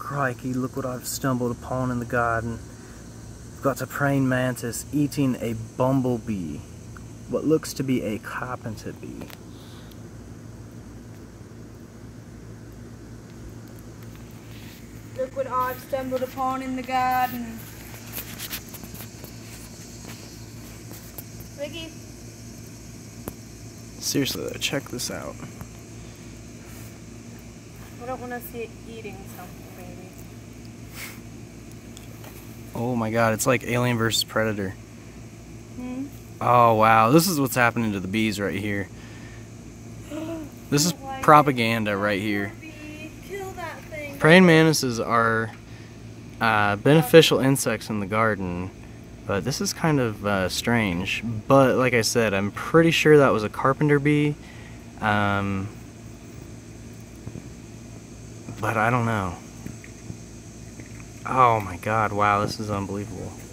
Crikey, look what I've stumbled upon in the garden. I've got a praying mantis eating a bumblebee. What looks to be a carpenter bee. Look what I've stumbled upon in the garden. Ricky. Seriously though, check this out. I don't want to see it eating something, maybe. Oh my god, it's like Alien vs. Predator. Hmm? Oh wow, this is what's happening to the bees right here. This is propaganda right here. Kill that thing. Praying mantises are beneficial insects in the garden, but this is kind of strange. But like I said, I'm pretty sure that was a carpenter bee. But I don't know. Oh my god, wow, this is unbelievable.